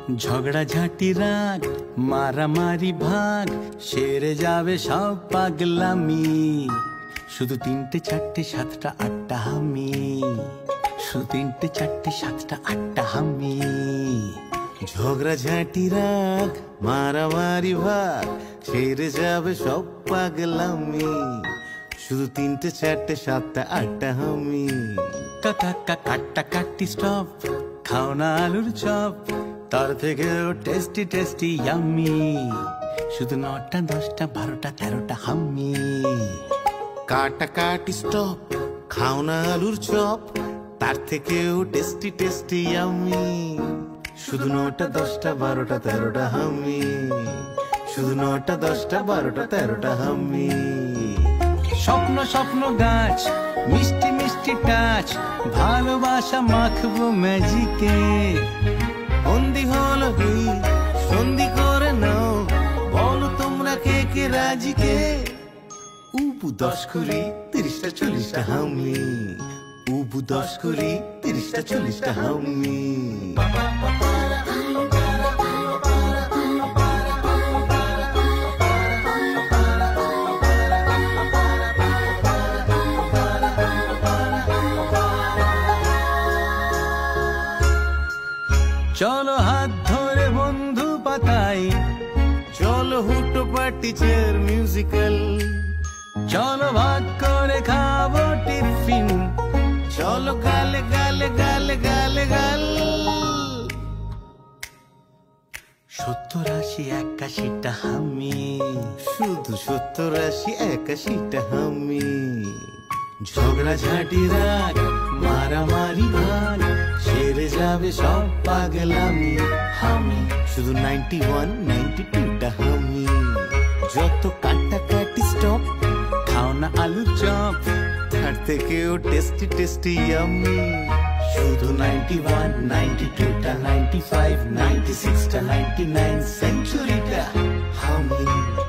ঝগড়া ঝাঁটি রাগ মারামারি ভাগ সেরে যাবে সব পাগলামি। শুধু 3টে 4টে 7টা 8টা হামি, শুধু 3টে 4টে 7টা 8টা হামি। ঝগড়া ঝাঁটি রাগ মারামারি ভাগ সেরে যাবে সব পাগলামি। শুধু 3টে 4টে 7টা 8টা হামি। কাকা কাটা কাটি স্টপ, খাও না আলুর চপ, তার থেকেও টেস্টি টেস্টি ইয়াম্মি। শুধু 9টা 10টা 12টা 13টা হামি। কাটা কাটি স্টপ, খাও না আলুর চপ, তার থেকেও টেস্টি টেস্টি ইয়াম্মি। শুধু 9টা 10টা 12টা 13টা হামি। শুধু 9টা 10টা 12টা 13টা হামি। স্বপ্ন স্বপ্ন গাছ মিষ্টি মিষ্টি টাচ, ভালোবাসা মাখবো ম্যাজিকে। বন্দি হলো কি সন্ধি করে নাও, বলো তোমরা কে কে রাজি কে। উবু 10 কুড়ি 30টা 40টা হামি। উবু 10 কুড়ি 30টা 40টা হামি। চলো হাত ধরে বন্ধু পাতাই, চলো হুটো পার্টি চেয়ার মিউজিক্যাল। চলো ভাগ করে খাবো টিফিন, চলো গালে গালে গালে গালে গাল। 70 80 81টা হামি। শুধু 70 80 81টা হামি। ঝগড়া ঝাঁটি রাগ মারামারি ভাগ সেরে যাবে সব পাগলামি। হামি শুধু 91 92টা হামি। যত কাটা কাটি স্টপ, খাও না আলু চপ, তার থেকেও টেস্টি টেস্টি ইয়াম্মি। শুধু 91 92টা 95 96টা 99 সেঞ্চুরিটা হামি।